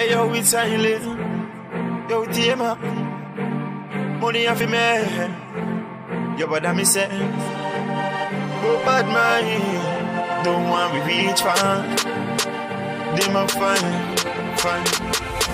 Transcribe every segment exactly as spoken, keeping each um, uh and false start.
Hey yo, it's silent. Yo, Tema. Money off me. Yo, what I say? Go bad mind. Don't want me reach far. They my fine, fine.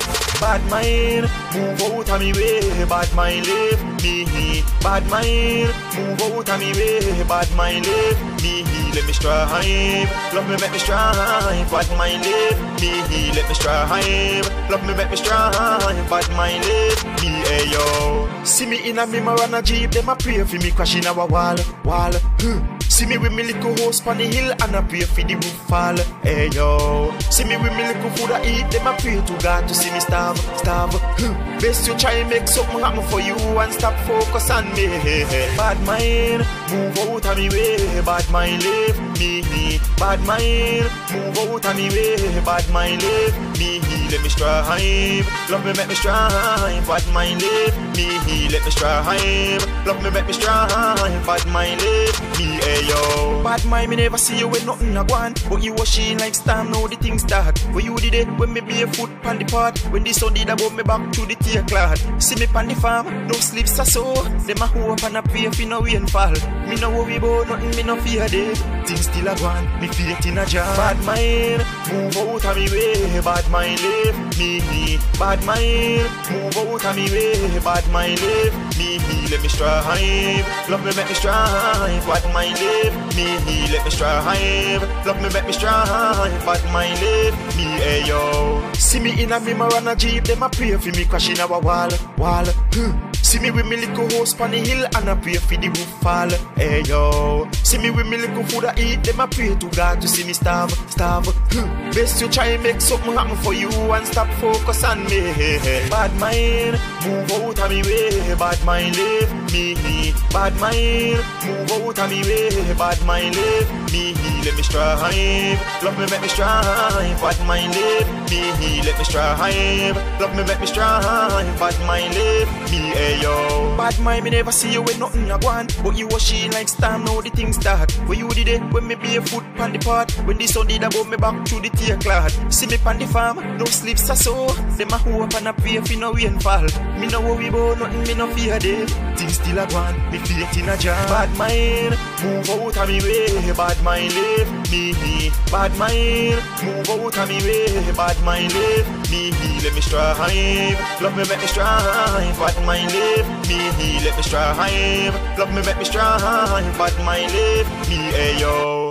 Bad mind, move out of me way. Bad mind, leave me. Bad mind, move out of me way. Bad mind, leave me. Let me strive, love me make me strive. Bad mind, leave me. Let me strive, love me make me strive. Bad mind, leave me. Hey yo, see me in a me Marana Jeep. Them a pray for me crash in our wall, wall. See me with me little house on the hill and I pray for the roof fall. Hey yo, see me with me little food I eat. Them I pray to God to see me starve, starve. Best you try and make something happen for you and stop focus on me. Bad mind, move out of me way. Bad mind, leave me. Bad mind, move out of me way. Bad mind, leave me. Let me strive, love me make me strive. Bad mind, leave me. Let me strive, love me make me strive. Bad mind, leave me. Hey yo, bad mind, me never see you with nothing I want. But you was sheen like storm, now the things start. When you did it, when me be a foot pan the part. When the sun did about me back to the tear cloud. See me pan the farm, no sleeps are so. Them a hope and a pray for no rain fall. Me no worry about nothing, me no fear dead. Things still a gone, me faith in a jar. Bad mind, move out of me way. Bad mind, leave me. Bad mind, move out of me way. Bad mind, leave me. Let me strive, love me make me strive. Bad mind, leave me. Let me strive, love me make me strive. Bad mind, leave me. Hey yo, see me in a me Marana Jeep. Them a pray for me crash in our wall, wall. See me with me little house on the hill and I pray for the roof fall. Hey yo, see me with me little food I eat. Them I pray to God to see me starve, starve. Best you try and make something happen for you and stop focus on me. Bad mind, move out of me way. Bad mind, leave me. Bad mind, move out of me way. Bad mind, leave me. Let me strive, love me make me strive. Bad mind, leave me. Let me strive, love me make me strive. Bad mind, leave me. Hey yo, bad mind, me never see you with nothing I want. But you was sheen like storm, now the things start. When you did it, when me be a foot pan the part. When the sun did about me back through the tear cloud. See me pan the farm, no sleeps are so. Them a hope and a pray for no rain fall. Me no worry about nothing, me no fear dead. Things still a gone, me faith in a jar. Bad mind, move out of me way. Bad mind, leave me. Bad mind, move out of me way. Bad mind, leave me. Let me strive, love me make me strive. Bad mind, leave me. Let me strive, love me make me strive. Bad mind, leave me. Hey yo.